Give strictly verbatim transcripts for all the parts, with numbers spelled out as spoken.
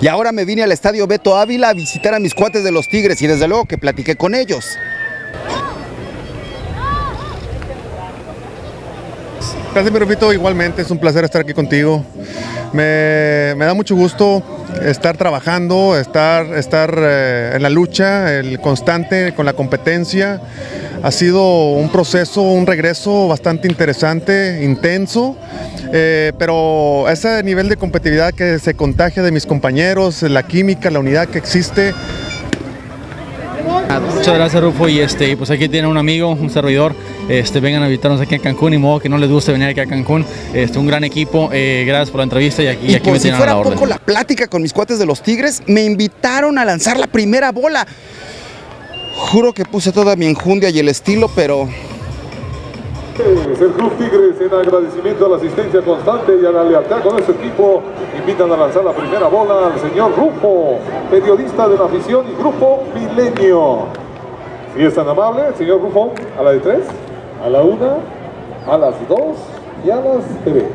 Y ahora me vine al estadio Beto Ávila a visitar a mis cuates de los Tigres y desde luego que platiqué con ellos. Gracias, mi Rufito, igualmente es un placer estar aquí contigo. Me, me da mucho gusto estar trabajando, estar, estar eh, en la lucha, el constante con la competencia. Ha sido un proceso, un regreso bastante interesante, intenso, eh, pero ese nivel de competitividad que se contagia de mis compañeros, la química, la unidad que existe. Muchas gracias, Rufo, y este, pues aquí tiene un amigo, un servidor. Este, vengan a visitarnos aquí en Cancún, y modo que no les guste venir aquí a Cancún. Este, un gran equipo, eh, gracias por la entrevista y aquí, y aquí por me si tienen fuera a la orden. poco la plática con mis cuates de los Tigres, me invitaron a lanzar la primera bola. Juro que puse toda mi enjundia y el estilo, pero... El Club Tigres, en agradecimiento a la asistencia constante y a la lealtad con este equipo, invitan a lanzar la primera bola al señor Rufo, periodista de la afición y Grupo Milenio. Si es tan amable, señor Rufo, a la de tres, a la una, a las dos y a las tres.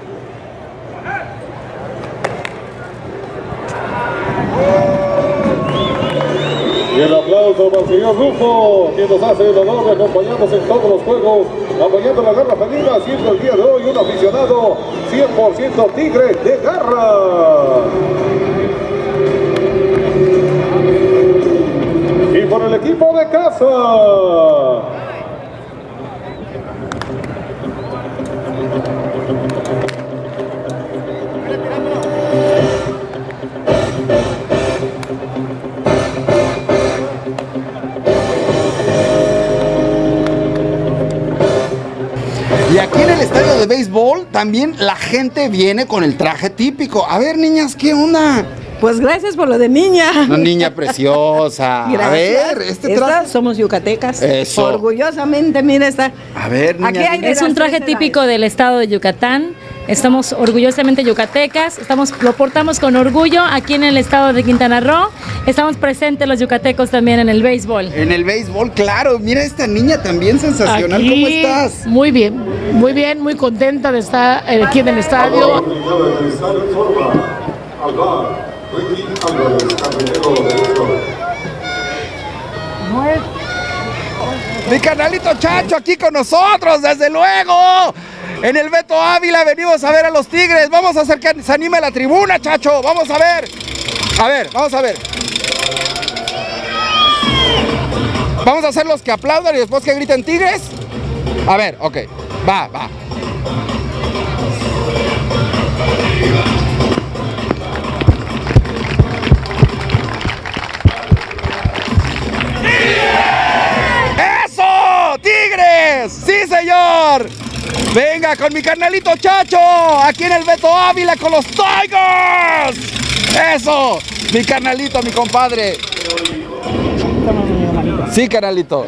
Y el aplauso para el señor Rufo, quien nos hace el honor de acompañarnos en todos los juegos, apoyando la garra felina, siendo el día de hoy un aficionado cien por ciento Tigre de garra. Y por el equipo de casa. Y aquí en el estadio de béisbol también la gente viene con el traje típico. A ver, niñas, ¿qué onda? Pues gracias por lo de niña. Una niña preciosa. Gracias. A ver, este traje. Estas somos yucatecas. Eso. Orgullosamente, mira esta. A ver, niña. Aquí hay de Es un las traje tres típico edades. del estado de Yucatán. Estamos orgullosamente yucatecas, estamos, lo portamos con orgullo aquí en el estado de Quintana Roo. Estamos presentes los yucatecos también en el béisbol. En el béisbol, claro. Mira esta niña también sensacional. Aquí, ¿Cómo estás? Muy bien, muy bien, muy contenta de estar aquí en el estadio. Mi canalito Chacho aquí con nosotros, desde luego. En el Beto Ávila venimos a ver a los Tigres. Vamos a hacer que se anime la tribuna, Chacho. Vamos a ver. A ver, vamos a ver. Vamos a hacer los que aplaudan y después que griten Tigres. A ver, ok. Va, va. ¡Eso! ¡Tigres! ¡Sí, señor! Venga, con mi carnalito Chacho, aquí en el Beto Ávila con los Tigers. ¡Eso! Mi carnalito, mi compadre. Sí, carnalito.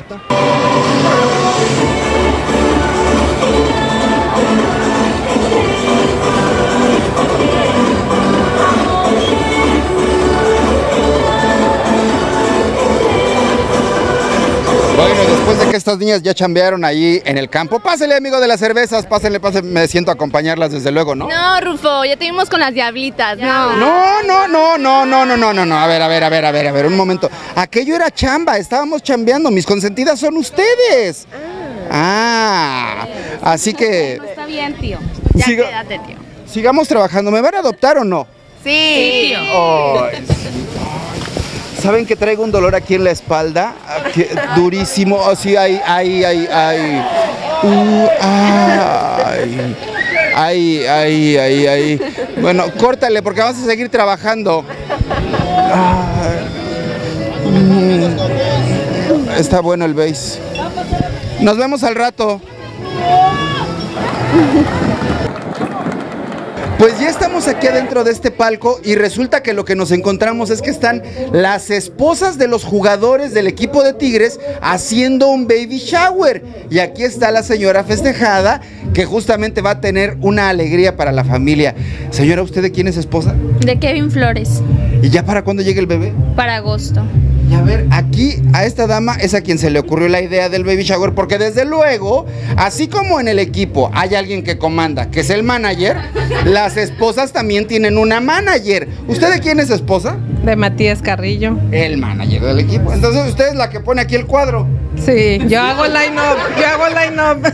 Bueno, después de que estas niñas ya chambearon ahí en el campo, pásele, amigo de las cervezas, pásenle, pásenle, me siento a acompañarlas desde luego, ¿no? No, Rufo, ya te vimos con las diablitas, no. No, no, no, no, no, no, no, no, no, a ver, a ver, a ver, a ver, a ver, un momento. Aquello era chamba, estábamos chambeando, mis consentidas son ustedes. Ah, así que... No, está bien, tío. Ya Siga- quédate, tío. sigamos trabajando, ¿me van a adoptar o no? Sí. Ay, sí. ¿Saben que traigo un dolor aquí en la espalda? Aquí, durísimo, así, ay, ay, ay, ay. Uh, ay. Ay, ay, ay, ay. Bueno, córtale porque vamos a seguir trabajando. Ay. Mm. Está bueno el bass. Nos vemos al rato. Pues ya estamos aquí adentro de este palco y resulta que lo que nos encontramos es que están las esposas de los jugadores del equipo de Tigres haciendo un baby shower. Y aquí está la señora festejada que justamente va a tener una alegría para la familia. Señora, ¿usted de quién es esposa? De Kevin Flores, ¿Y ya para cuándo llega el bebé? para agosto. Y a ver, aquí a esta dama es a quien se le ocurrió la idea del baby shower, porque desde luego, así como en el equipo hay alguien que comanda, que es el manager, las esposas también tienen una manager. ¿Usted de quién es esposa? De Matías Carrillo. El manager del equipo. Entonces usted es la que pone aquí el cuadro. Sí, yo hago line-up, yo hago line-up.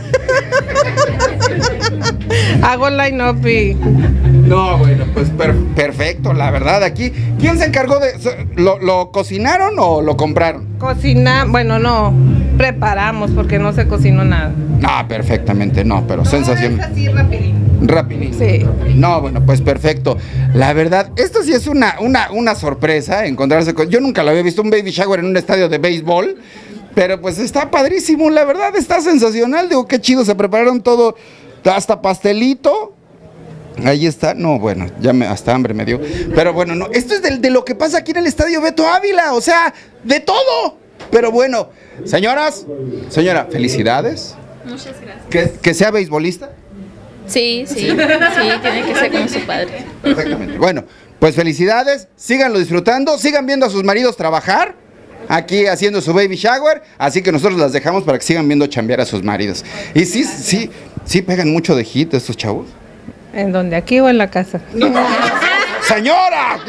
Hago line-up y... No, bueno, pues per perfecto, la verdad, aquí. ¿Quién se encargó de...? ¿Lo, lo cocinaron o lo compraron? Cocina, bueno, no, preparamos porque no se cocinó nada. Ah, perfectamente, no, pero No, sensación. es así rapidito. Rapidito. Sí. No, bueno, pues perfecto. La verdad, esto sí es una, una, una sorpresa, encontrarse con... Yo nunca lo había visto, un baby shower en un estadio de béisbol, pero pues está padrísimo, la verdad, está sensacional. Digo, qué chido, se prepararon todo, hasta pastelito. Ahí está, no, bueno, ya me, hasta hambre me dio. Pero bueno, no, esto es de, de lo que pasa aquí en el estadio Beto Ávila, o sea, de todo. Pero bueno, señoras, señora, felicidades. Muchas gracias. ¿Que, que sea beisbolista? Sí, sí, sí, tiene que ser como su padre. Perfectamente. Bueno, pues felicidades, síganlo disfrutando, sigan viendo a sus maridos trabajar, aquí haciendo su baby shower, así que nosotros las dejamos para que sigan viendo chambear a sus maridos. Y sí, sí, sí pegan mucho de hit estos chavos. ¿En dónde? ¿Aquí o en la casa? No, ¡señora!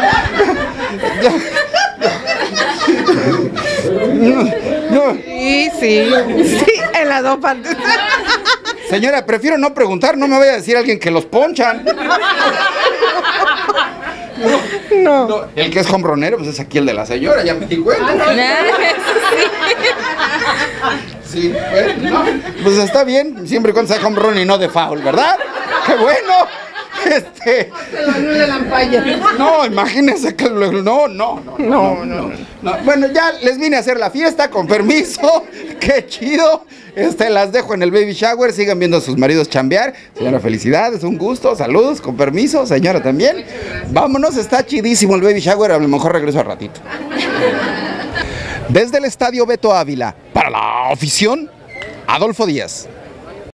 No, no. Sí, sí, sí, en las dos partes. Señora, prefiero no preguntar, no me vaya a decir alguien que los ponchan. No. No, el que es hombronero, pues es aquí el de la señora, ya me di cuenta. Sí, bueno, no, pues está bien, siempre y cuando sea home run y no de foul, ¿verdad? ¡Qué bueno! Este... No, imagínense que luego... No, no, no, no, no, no. Bueno, ya les vine a hacer la fiesta, con permiso. ¡Qué chido! Este, las dejo en el baby shower, sigan viendo a sus maridos chambear. Señora, felicidades, un gusto, saludos, con permiso, señora también. Vámonos, está chidísimo el baby shower, a lo mejor regreso al ratito. Desde el estadio Beto Ávila, para la afición, Adolfo Díaz.